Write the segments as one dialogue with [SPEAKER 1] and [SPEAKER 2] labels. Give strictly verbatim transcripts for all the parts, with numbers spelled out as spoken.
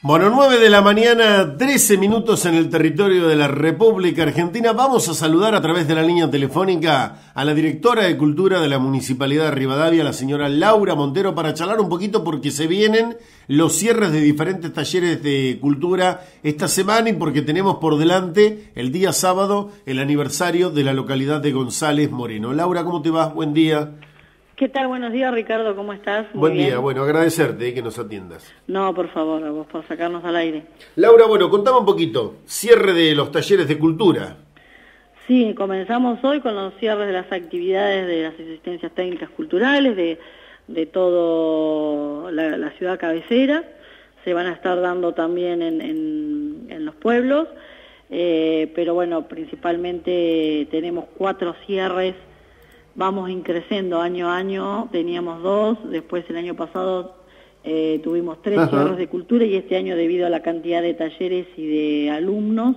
[SPEAKER 1] Bueno, nueve de la mañana, trece minutos en el territorio de la República Argentina. Vamos a saludar a través de la línea telefónica a la directora de Cultura de la Municipalidad de Rivadavia, la señora Laura Montero, para charlar un poquito porque se vienen los cierres de diferentes talleres de cultura esta semana y porque tenemos por delante el día sábado el aniversario de la localidad de González Moreno. Laura, ¿cómo te va? Buen día.
[SPEAKER 2] ¿Qué tal? Buenos días, Ricardo, ¿cómo estás? Muy
[SPEAKER 1] Buen
[SPEAKER 2] bien.
[SPEAKER 1] día, bueno, agradecerte eh, que nos atiendas.
[SPEAKER 2] No, por favor, a vos por sacarnos al aire.
[SPEAKER 1] Laura, bueno, contame un poquito, cierre de los talleres de cultura.
[SPEAKER 2] Sí, comenzamos hoy con los cierres de las actividades de las asistencias técnicas culturales de, de toda la, la ciudad cabecera. Se van a estar dando también en, en, en los pueblos, eh, pero bueno, principalmente tenemos cuatro cierres. Vamos increciendo año a año, teníamos dos, después el año pasado eh, tuvimos tres
[SPEAKER 1] Ajá.
[SPEAKER 2] cierres de cultura y este año debido a la cantidad de talleres y de alumnos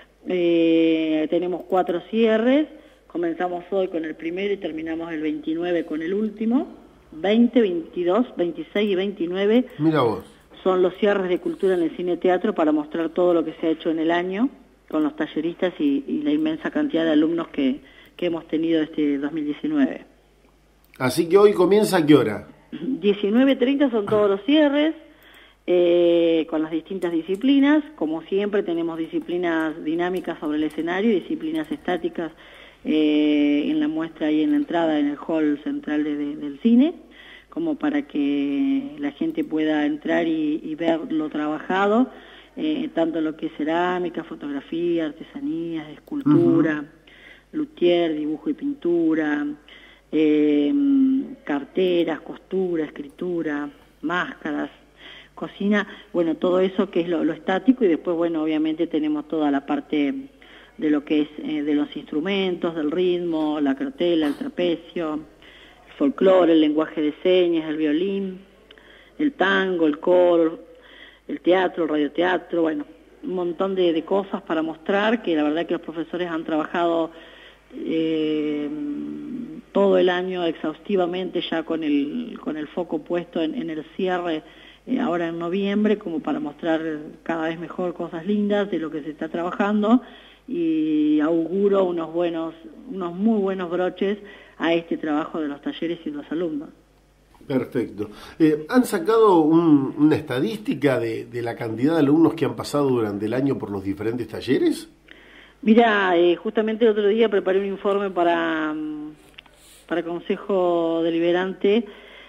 [SPEAKER 2] eh, tenemos cuatro cierres. Comenzamos hoy con el primero y terminamos el veintinueve con el último. veinte, veintidós, veintiséis y veintinueve
[SPEAKER 1] Mira vos.
[SPEAKER 2] son los cierres de cultura en el cine teatro para mostrar todo lo que se ha hecho en el año con los talleristas y, y la inmensa cantidad de alumnos que que hemos tenido este dos mil diecinueve.
[SPEAKER 1] Así que hoy comienza ¿a qué hora?
[SPEAKER 2] diecinueve treinta son todos los cierres, eh, con las distintas disciplinas. Como siempre tenemos disciplinas dinámicas sobre el escenario y disciplinas estáticas eh, en la muestra y en la entrada en el hall central de, de, del cine, como para que la gente pueda entrar y, y ver lo trabajado, eh, tanto lo que es cerámica, fotografía, artesanías, escultura, uh-huh. luthier, dibujo y pintura, eh, carteras, costura, escritura, máscaras, cocina, bueno, todo eso que es lo, lo estático y después, bueno, obviamente tenemos toda la parte de lo que es eh, de los instrumentos, del ritmo, la cartela, el trapecio, el folclore, el lenguaje de señas, el violín, el tango, el coro, el teatro, el radioteatro, bueno, un montón de, de cosas para mostrar que la verdad que los profesores han trabajado Eh, todo el año exhaustivamente ya con el con el foco puesto en, en el cierre eh, ahora en noviembre, como para mostrar cada vez mejor cosas lindas de lo que se está trabajando, y auguro unos buenos unos muy buenos broches a este trabajo de los talleres y los alumnos.
[SPEAKER 1] Perfecto. Eh, ¿Han sacado un, una estadística de, de la cantidad de alumnos que han pasado durante el año por los diferentes talleres?
[SPEAKER 2] Mira, eh, justamente el otro día preparé un informe para, para el Consejo Deliberante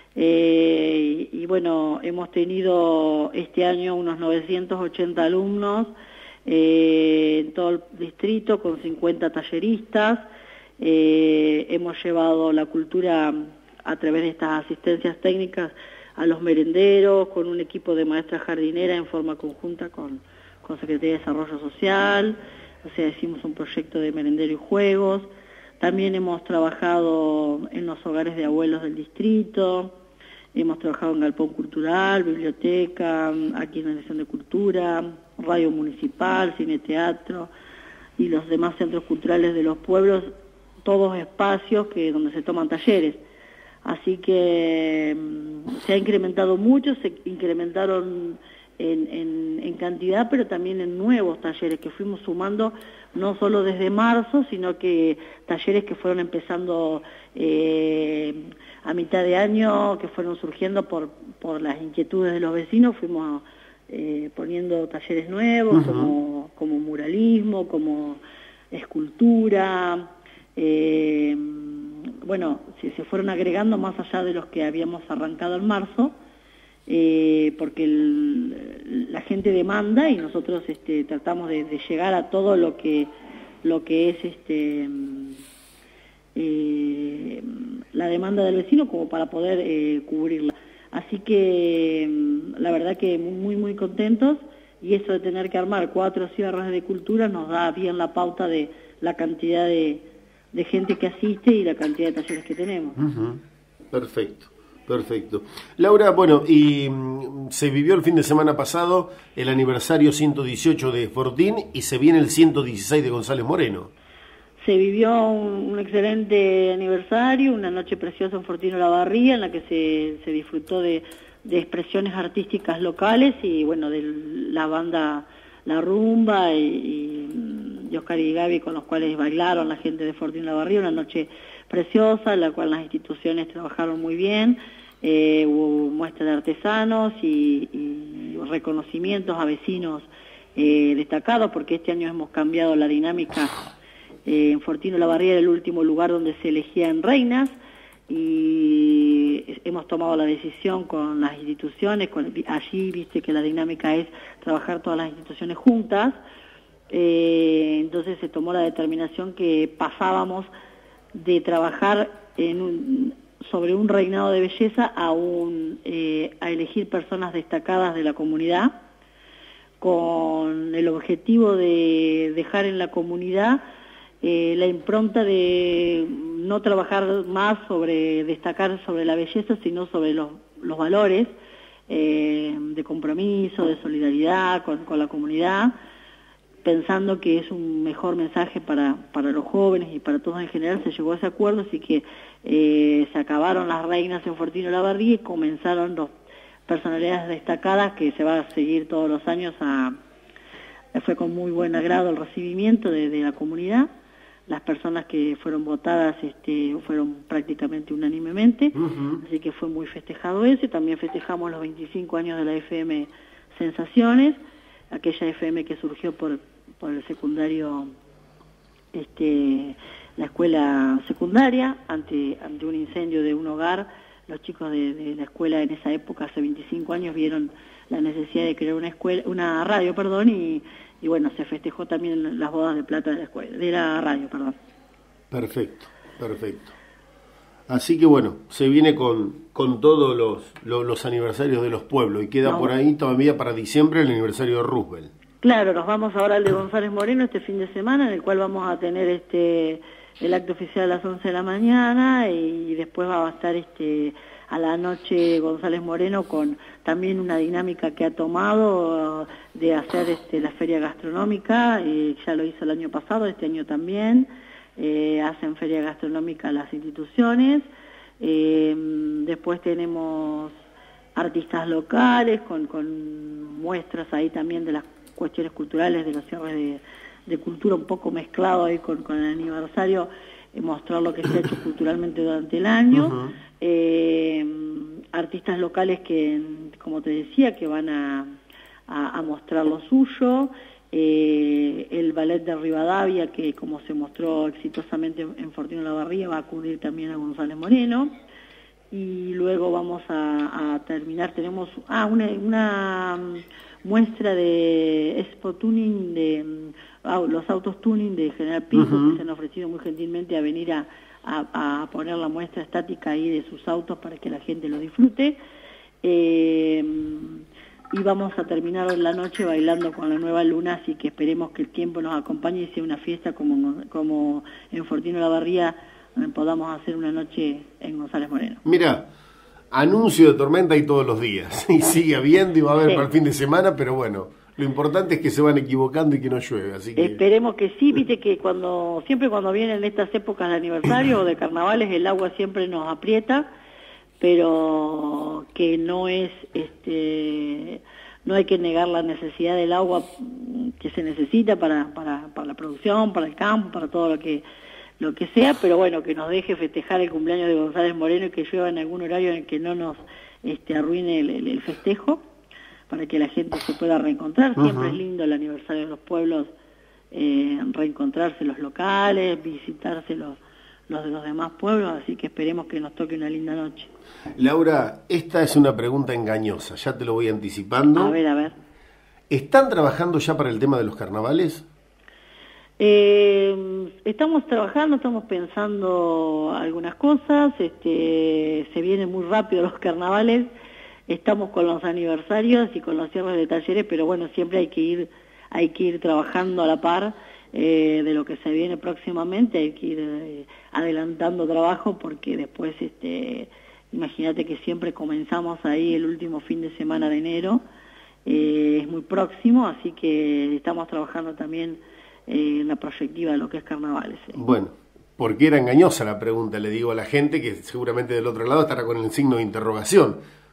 [SPEAKER 2] eh, y, y bueno, hemos tenido este año unos novecientos ochenta alumnos eh, en todo el distrito con cincuenta talleristas. Eh, hemos llevado la cultura a través de estas asistencias técnicas a los merenderos con un equipo de maestras jardineras en forma conjunta con, con Secretaría de Desarrollo Social. O sea, hicimos un proyecto de merendero y juegos. También hemos trabajado en los hogares de abuelos del distrito, hemos trabajado en Galpón Cultural, biblioteca, aquí en la Dirección de Cultura, radio municipal, cine teatro y los demás centros culturales de los pueblos, todos espacios que donde se toman talleres. Así que se ha incrementado mucho, se incrementaron En, en, en cantidad, pero también en nuevos talleres que fuimos sumando, no solo desde marzo, sino que talleres que fueron empezando eh, a mitad de año, que fueron surgiendo por, por las inquietudes de los vecinos, fuimos eh, poniendo talleres nuevos, uh-huh. como, como muralismo, como escultura, eh, bueno, se, se fueron agregando más allá de los que habíamos arrancado en marzo, Eh, porque el, la gente demanda y nosotros este, tratamos de, de llegar a todo lo que lo que es este eh, la demanda del vecino como para poder eh, cubrirla. Así que la verdad que muy muy contentos, y eso de tener que armar cuatro cierres de cultura nos da bien la pauta de la cantidad de, de gente que asiste y la cantidad de talleres que tenemos.
[SPEAKER 1] Uh-huh. Perfecto. Perfecto. Laura, bueno, y mm, se vivió el fin de semana pasado el aniversario ciento dieciocho de Fortín y se viene el ciento dieciséis de González Moreno.
[SPEAKER 2] Se vivió un, un excelente aniversario, una noche preciosa en Fortín Olavarría, en la que se, se disfrutó de, de expresiones artísticas locales y bueno, de la banda La Rumba y, y, y Oscar y Gaby, con los cuales bailaron la gente de Fortín Olavarría, una noche preciosa en la cual las instituciones trabajaron muy bien. Eh, hubo muestras de artesanos y, y reconocimientos a vecinos eh, destacados, porque este año hemos cambiado la dinámica. Eh, en Fortín Olavarría era el último lugar donde se elegían reinas, y hemos tomado la decisión con las instituciones, con, allí viste que la dinámica es trabajar todas las instituciones juntas, eh, entonces se tomó la determinación que pasábamos de trabajar en un, sobre un reinado de belleza a, un, eh, a elegir personas destacadas de la comunidad, con el objetivo de dejar en la comunidad eh, la impronta de no trabajar más sobre destacar sobre la belleza, sino sobre los, los valores eh, de compromiso, de solidaridad con, con la comunidad, pensando que es un mejor mensaje para, para los jóvenes y para todos en general. Se llegó a ese acuerdo, así que eh, se acabaron las reinas en Fortín Olavarría y comenzaron los personalidades destacadas, que se va a seguir todos los años. A, fue con muy buen agrado el recibimiento de, de la comunidad. Las personas que fueron votadas este, fueron prácticamente unánimemente, uh-huh. Así que fue muy festejado eso. Y también festejamos los veinticinco años de la F M Sensaciones, aquella F M que surgió por, por el secundario, este, la escuela secundaria, ante, ante un incendio de un hogar. Los chicos de, de la escuela en esa época, hace veinticinco años, vieron la necesidad de crear una escuela, una radio, perdón, y, y bueno, se festejó también las bodas de plata de la escuela, de la radio, perdón.
[SPEAKER 1] Perfecto, perfecto. Así que bueno, se viene con, con todos los, los, los aniversarios de los pueblos, y queda no. por ahí todavía para diciembre el aniversario de Roosevelt.
[SPEAKER 2] Claro, nos vamos ahora al de González Moreno este fin de semana, en el cual vamos a tener este el acto oficial a las once de la mañana, y después va a estar este a la noche González Moreno con también una dinámica que ha tomado de hacer este la feria gastronómica. Eh, ya lo hizo el año pasado, este año también eh, hacen feria gastronómica las instituciones. Eh, después tenemos artistas locales con, con muestras ahí también de las cuestiones culturales, de los cierres de, de cultura, un poco mezclado ahí con, con el aniversario, eh, mostrar lo que se ha hecho culturalmente durante el año. Uh-huh. eh, artistas locales que, como te decía, que van a, a, a mostrar lo suyo. Eh, el ballet de Rivadavia, que como se mostró exitosamente en Fortín Olavarría, va a acudir también a González Moreno. Y luego vamos a, a terminar, tenemos ah, una, una muestra de Expo Tuning, de uh, los autos tuning de General Pico, uh-huh. que se han ofrecido muy gentilmente a venir a, a, a poner la muestra estática ahí de sus autos para que la gente lo disfrute. Eh, y vamos a terminar la noche bailando con la nueva luna, así que esperemos que el tiempo nos acompañe y sea una fiesta como, como en Fortín Olavarría podamos hacer una noche en González Moreno.
[SPEAKER 1] Mira, anuncio de tormenta hay todos los días, y sigue habiendo y va a haber sí. para el fin de semana, pero bueno, lo importante es que se van equivocando y que no llueve, así que...
[SPEAKER 2] Esperemos que sí, viste que cuando siempre cuando vienen estas épocas de aniversario o de carnavales, el agua siempre nos aprieta, pero que no es, este, no hay que negar la necesidad del agua que se necesita para, para, para la producción, para el campo, para todo lo que... lo que sea, pero bueno, que nos deje festejar el cumpleaños de González Moreno y que llueva en algún horario en el que no nos este, arruine el, el, el festejo, para que la gente se pueda reencontrar. Uh-huh. Siempre es lindo el aniversario de los pueblos, eh, reencontrarse los locales, visitarse los, los de los demás pueblos, así que esperemos que nos toque una linda noche.
[SPEAKER 1] Laura, esta es una pregunta engañosa, ya te lo voy anticipando.
[SPEAKER 2] A ver, a ver.
[SPEAKER 1] ¿Están trabajando ya para el tema de los carnavales?
[SPEAKER 2] Eh, estamos trabajando, estamos pensando algunas cosas, este, se vienen muy rápido los carnavales, estamos con los aniversarios y con los cierres de talleres, pero bueno, siempre hay que ir, hay que ir trabajando a la par eh, de lo que se viene próximamente, hay que ir eh, adelantando trabajo, porque después, este, imagínate que siempre comenzamos ahí el último fin de semana de enero, eh, es muy próximo, así que estamos trabajando también Eh, en la proyectiva de lo que es carnavales. ¿Sí?
[SPEAKER 1] Bueno, porque era engañosa la pregunta, le digo a la gente que seguramente del otro lado estará con el signo de interrogación.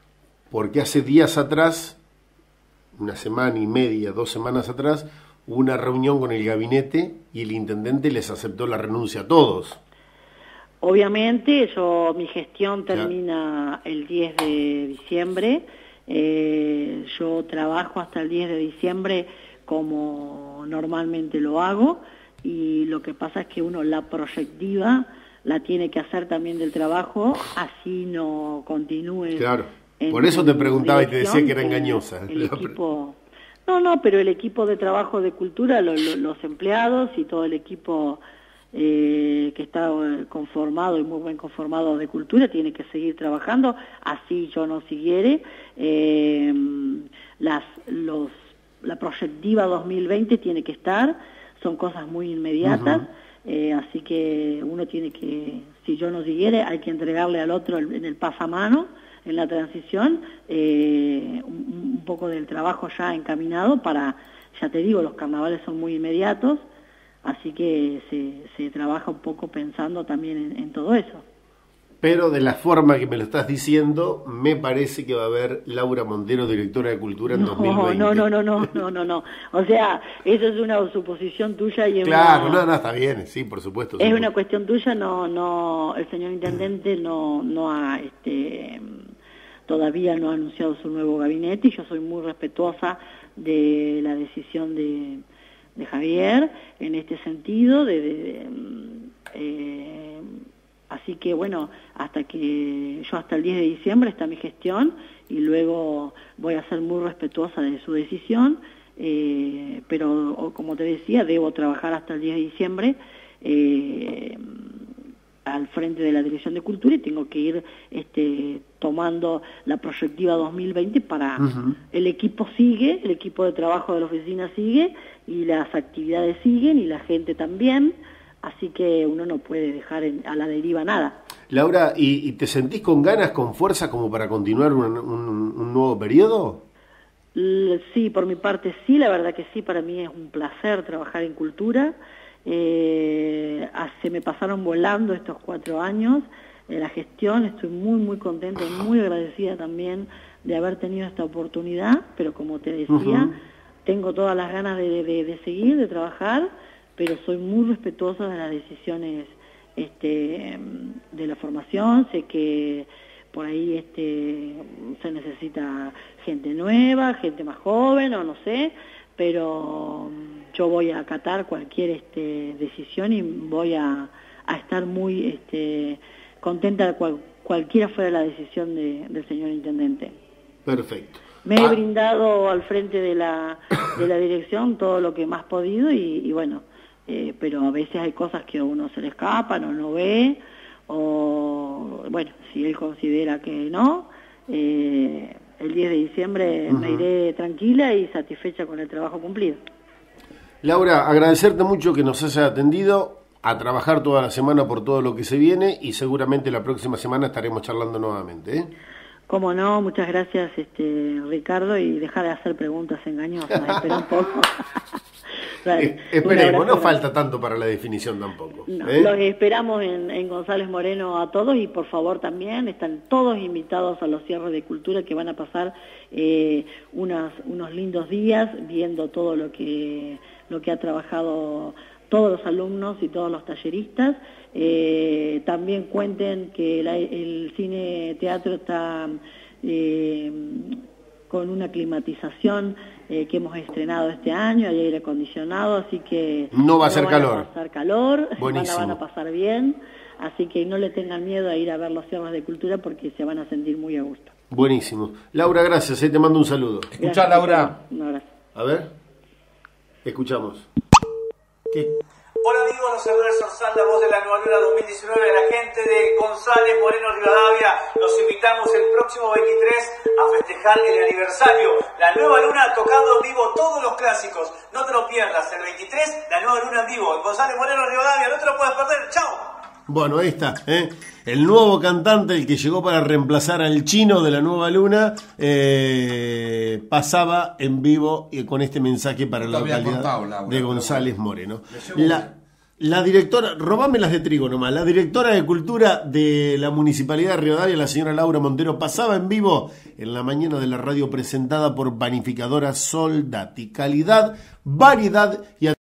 [SPEAKER 1] porque hace días atrás, una semana y media, dos semanas atrás, hubo una reunión con el gabinete y el intendente les aceptó la renuncia a todos.
[SPEAKER 2] Obviamente, yo mi gestión termina el diez de diciembre, eh, yo trabajo hasta el diez de diciembre como normalmente lo hago, y lo que pasa es que uno la proyectiva la tiene que hacer también del trabajo, así no continúe.
[SPEAKER 1] Claro, por eso te preguntaba y te decía que era engañosa.
[SPEAKER 2] El, el equipo, no, no, pero el equipo de trabajo de cultura, lo, lo, los empleados y todo el equipo eh, que está conformado y muy buen conformado de cultura tiene que seguir trabajando, así yo no siguiere. Eh, las, los, la proyectiva dos mil veinte tiene que estar, son cosas muy inmediatas. Uh-huh. Eh, así que uno tiene que, si yo no siguiere, hay que entregarle al otro en el pasamano, en la transición, eh, un, un poco del trabajo ya encaminado para, ya te digo, los carnavales son muy inmediatos, así que se, se trabaja un poco pensando también en, en todo eso.
[SPEAKER 1] Pero de la forma que me lo estás diciendo, me parece que va a haber Laura Montero, directora de Cultura en
[SPEAKER 2] no,
[SPEAKER 1] dos mil veinte.
[SPEAKER 2] No, no, no, no, no, no, no. O sea, eso es una suposición tuya y es
[SPEAKER 1] Claro,
[SPEAKER 2] una,
[SPEAKER 1] no, no, está bien, sí, por supuesto.
[SPEAKER 2] Es
[SPEAKER 1] supuesto.
[SPEAKER 2] una cuestión tuya, no, no, el señor intendente no, no ha, este, todavía no ha anunciado su nuevo gabinete y yo soy muy respetuosa de la decisión de, de Javier en este sentido, de, de, de eh, así que bueno, hasta que yo hasta el diez de diciembre está mi gestión y luego voy a ser muy respetuosa de su decisión, eh, pero como te decía, debo trabajar hasta el diez de diciembre eh, al frente de la Dirección de Cultura y tengo que ir este, tomando la proyectiva dos mil veinte para... Uh-huh. El equipo sigue, el equipo de trabajo de la oficina sigue y las actividades siguen y la gente también. Así que uno no puede dejar en, a la deriva nada.
[SPEAKER 1] Laura, ¿y, y te sentís con ganas, con fuerza como para continuar un, un, un nuevo periodo?
[SPEAKER 2] L- sí, por mi parte sí, la verdad que sí, para mí es un placer trabajar en cultura. Eh, se me pasaron volando estos cuatro años, eh, la gestión, estoy muy muy contenta y muy agradecida también de haber tenido esta oportunidad, pero como te decía, uh-huh. tengo todas las ganas de, de, de seguir, de trabajar, pero soy muy respetuosa de las decisiones este, de la formación. Sé que por ahí este, se necesita gente nueva, gente más joven o no sé, pero yo voy a acatar cualquier este, decisión y voy a, a estar muy este, contenta de cual, cualquiera fuera la decisión de, del señor intendente.
[SPEAKER 1] Perfecto.
[SPEAKER 2] Me he ah. brindado al frente de la, de la dirección todo lo que más podido y, y bueno, Eh, pero a veces hay cosas que a uno se le escapan o no ve, o bueno, si él considera que no, eh, el diez de diciembre uh-huh. me iré tranquila y satisfecha con el trabajo cumplido.
[SPEAKER 1] Laura, agradecerte mucho que nos haya atendido, a trabajar toda la semana por todo lo que se viene y seguramente la próxima semana estaremos charlando nuevamente, ¿eh?
[SPEAKER 2] Cómo no, muchas gracias este, Ricardo, y deja de hacer preguntas engañosas, espera un poco.
[SPEAKER 1] Vale, esperemos, no falta tanto para la definición tampoco.
[SPEAKER 2] No,
[SPEAKER 1] ¿eh?
[SPEAKER 2] Los esperamos en, en González Moreno a todos y por favor también están todos invitados a los cierres de cultura que van a pasar eh, unas, unos lindos días viendo todo lo que, lo que ha trabajado todos los alumnos y todos los talleristas. Eh, también cuenten que la, el cine teatro está eh, con una climatización eh, que hemos estrenado este año, hay aire acondicionado, así que
[SPEAKER 1] no va a ser calor.
[SPEAKER 2] Va a pasar calor,
[SPEAKER 1] Buenísimo.
[SPEAKER 2] van a, van a pasar bien, así que no le tengan miedo a ir a ver los cierres de cultura porque se van a sentir muy a gusto.
[SPEAKER 1] Buenísimo. Laura, gracias, eh, te mando un saludo.
[SPEAKER 3] Escuchá, Laura.
[SPEAKER 2] Un abrazo.
[SPEAKER 1] A ver, escuchamos. ¿Qué?
[SPEAKER 4] Hola amigos, los saluda Sorsal, la voz de la Nueva Luna dos mil diecinueve, de la gente de González Moreno Rivadavia. Los invitamos el próximo veintitrés a festejar el aniversario. La Nueva Luna tocando en vivo todos los clásicos. No te lo pierdas, el veintitrés, la Nueva Luna en vivo. En González Moreno Rivadavia, no te lo puedes perder. ¡Chao!
[SPEAKER 1] Bueno, ahí está, ¿eh? El nuevo cantante, el que llegó para reemplazar al Chino de la Nueva Luna, eh, pasaba en vivo y con este mensaje para la localidad de González Moreno. La, La directora, robame las de trigo nomás, la directora de Cultura de la Municipalidad de Rivadavia, la señora Laura Montero, pasaba en vivo en la mañana de la radio presentada por Panificadora Soldati. Calidad, variedad y